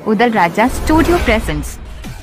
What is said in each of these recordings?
Udal Raja Studio presents.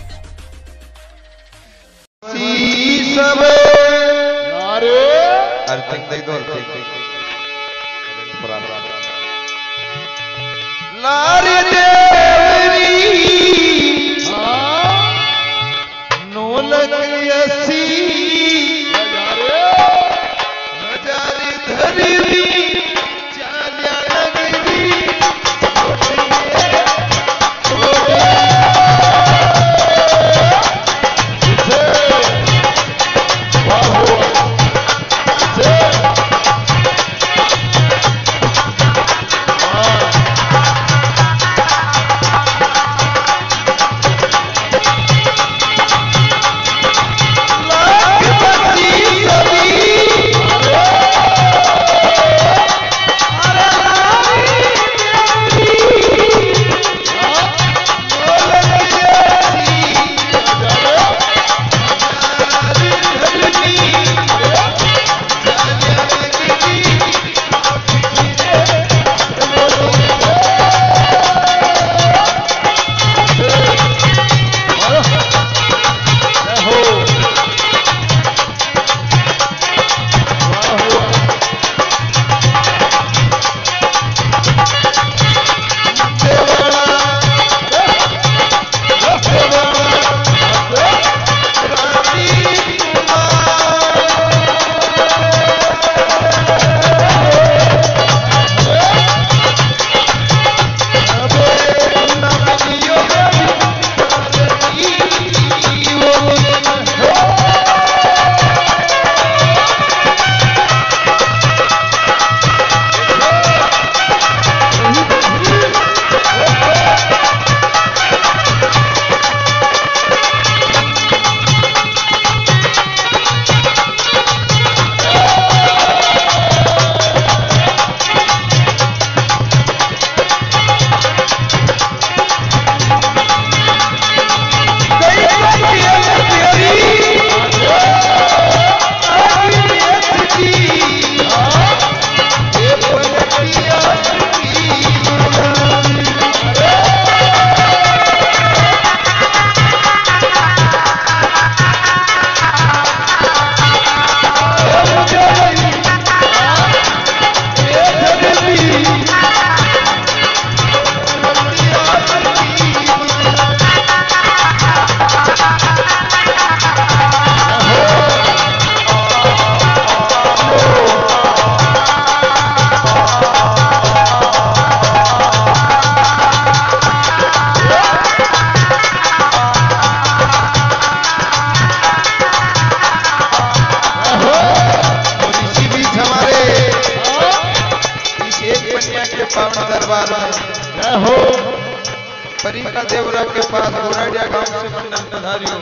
परिका देवरा के पास गोराडिया गांव से मंडल पधारियो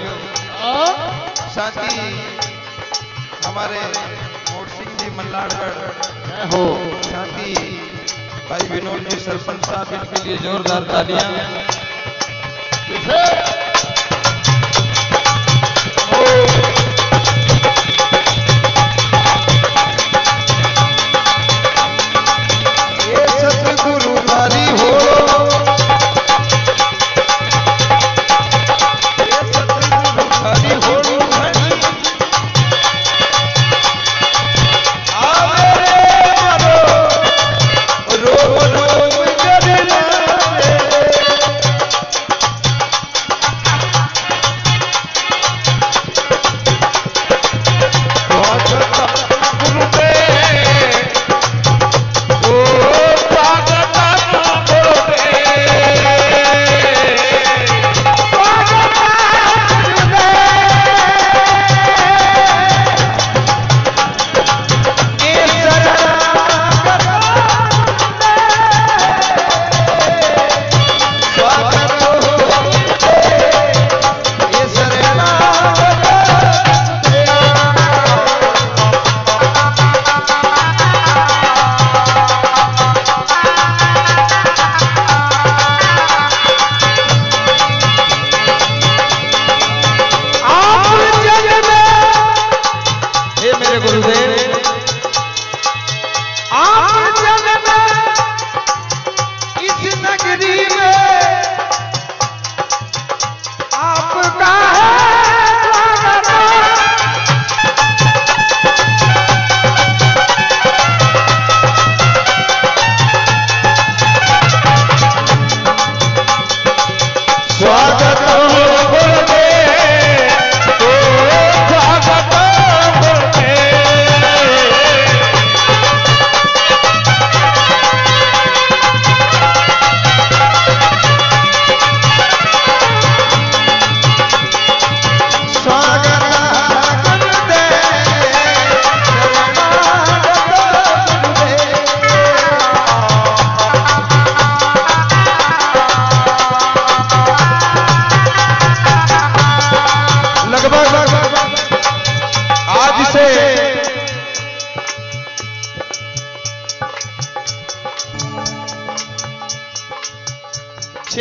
साथी हमारे मोट सिंह जी मल्लाड़गढ़ हो साथी भाई विनोद जी सरपंच साहब इनके लिए जोरदार तालियां।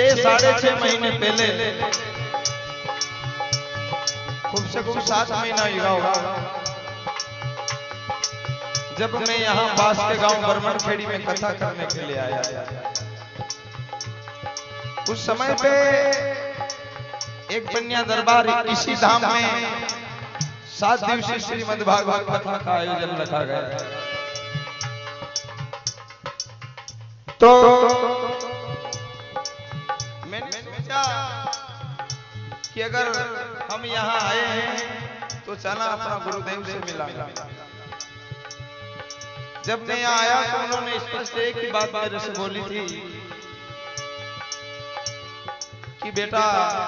साढ़े 6 महीने पहले, खूब से खूब 7 महीना हुआ होगा, जब मैं यहाँ पास के गांव बरमनखेड़ी में कथा करने के लिए आया। उस समय पे एक बनिया दरबार इसी धाम में 7 दिवसीय श्रीमद् भागवत कथा का आयोजन रखा गया। तो मैंने सोचा कि अगर हम यहाँ आए हैं तो चला अपना गुरुदेव से मिला। जब मैं यहाँ आया तो उन्होंने स्पष्ट एक ही बात मेरे से बोली थी कि बेटा,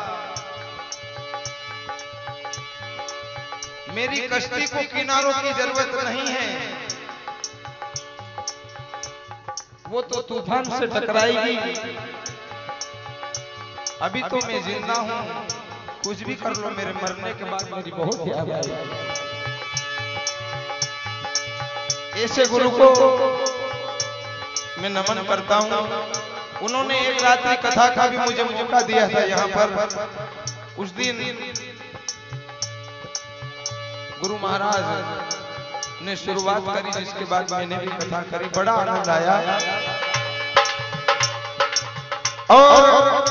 मेरी कश्ती को किनारों की जरूरत नहीं है, वो तो तूफान से टकराएगी। अभी तो मैं जिंदा हूं, कुछ भी कर लो, मेरे मरने के बाद मेरी बहुत याद आएगी। ऐसे गुरु को मैं नमन करता हूं। उन्होंने एक रात्रि कथा का भी मुझे मौका दिया था यहाँ पर। उस दिन गुरु महाराज ने शुरुआत करी, जिसके बाद मैंने भी कथा करी, बड़ा आनंद आया। और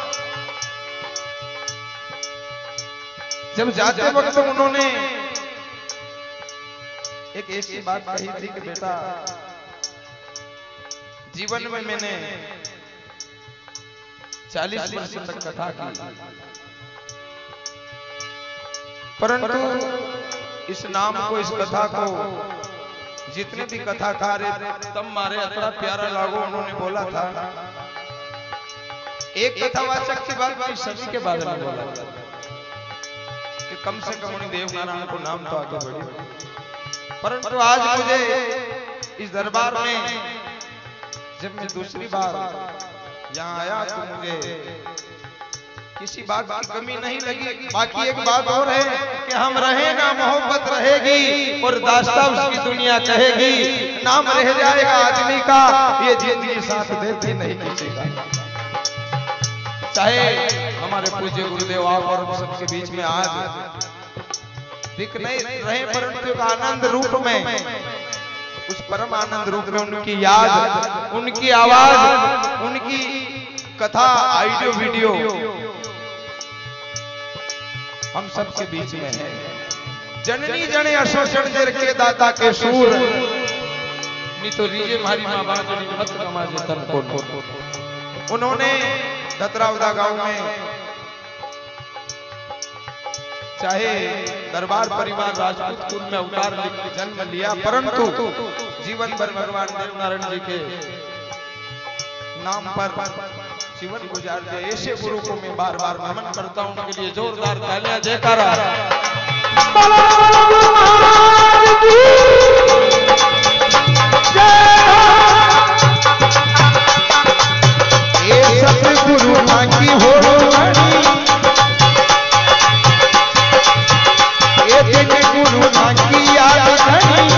जब जाते वक्त उन्होंने एक ऐसी बात कही थी कि बेटा, जीवन में मैंने 40 वर्ष तक कथा की, परंतु इस नाम को, इस कथा को जितने भी कथाकार तब मारे इतना प्यारा लागो। उन्होंने बोला था, एक कथावाचक की बात भी सभी के बारे में बोला था कि कम से कम उन्हें देव नारायण को नाम तो आगे बढ़े। परंतु आज मुझे इस दरबार में जब मैं दूसरी बार यहाँ आया तो मुझे किसी बात की कमी नहीं लगी। बाकी एक बात और है कि हम रहे ना, मोहब्बत रहेगी और दास्तां उसकी दुनिया कहेगी। नाम रह जाएगा आदमी का, ये जिंदगी साथ देती नहीं किसी का। चाहे हमारे पूज्य गुरुदेव आप और सबके बीच में आज दिख नहीं रहे, परंतु एक आनंद रूप में, उस परम आनंद रूप में उनकी याद, उनकी आवाज, उनकी कथा, ऑडियो वीडियो हम सबके बीच में है। जननी जने अशोषण जर के दाता के सूर, नी तो रीजे मारी मां बांधनी मत कमाजे तन को। उन्होंने दतरावदा गांव में चाहे दरबार परिवार राजपूत कुल में अवतार लेकर जन्म लिया, परंतु जीवन भर भगवान देव नारायण जी के नाम पर जीवन गुजार दिया। ऐसे गुरु को मैं बार बार नमन करता हूं। उनके लिए जोरदार तालियां, जयकारा। ये सतगुरु की हो गुरु की याद धनी,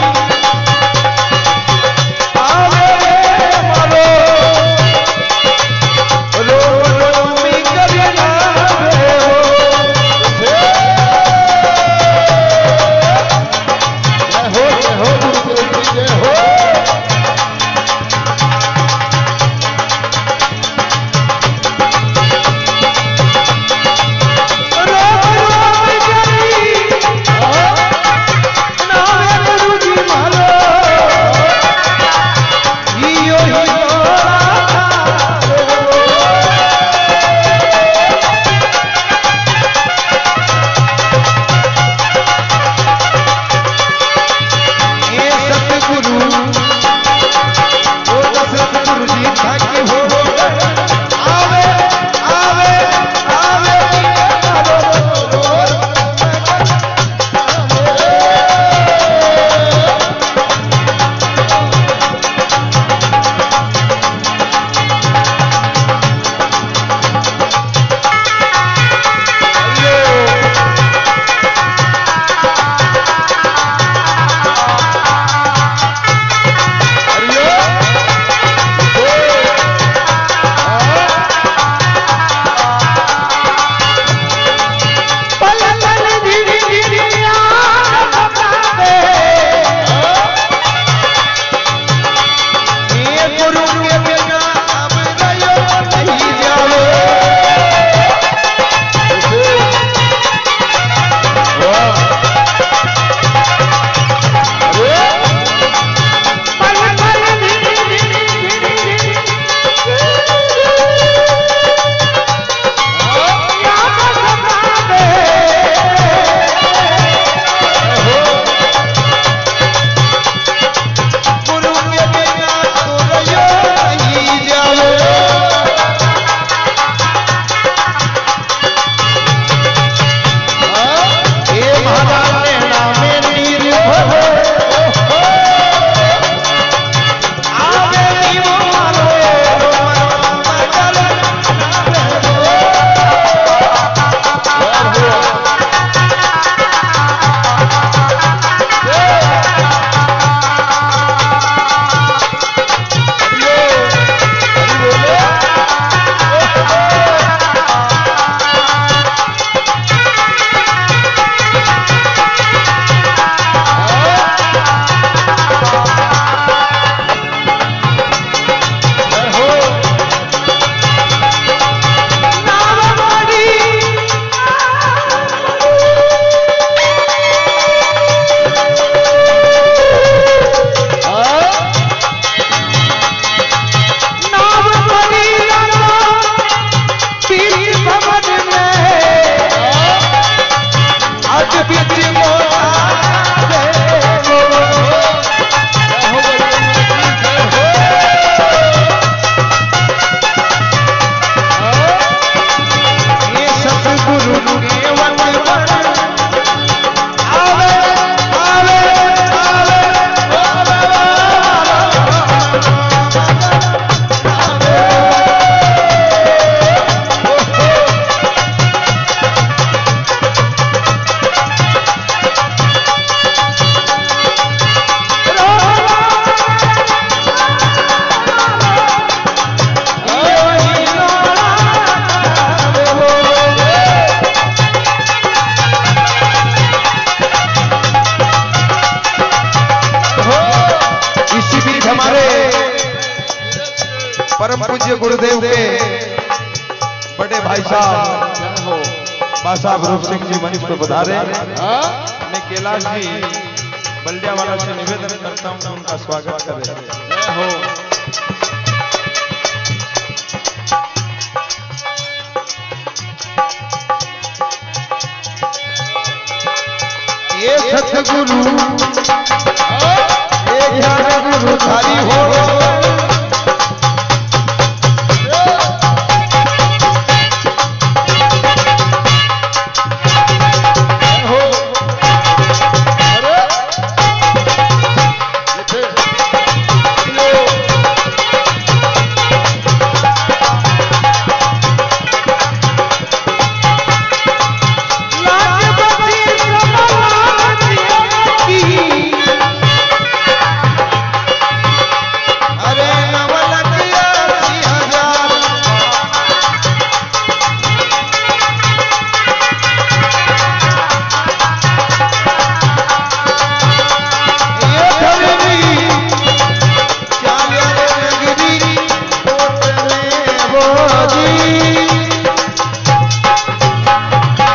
बड़े भाई साहब बासा रूप सिंह जी मंच पर पधारे। मैं कैलाश जी बल्दिया वाला से निवेदन करता हूँ उनका स्वागत करें। ये सतगुरु ये ज्ञान गुरु थारी हो।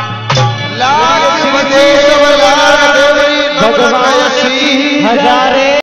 हजारे